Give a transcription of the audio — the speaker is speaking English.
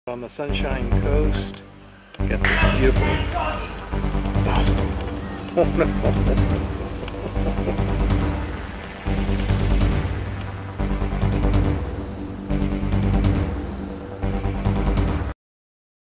On the Sunshine Coast, got this beautiful, oh, wonderful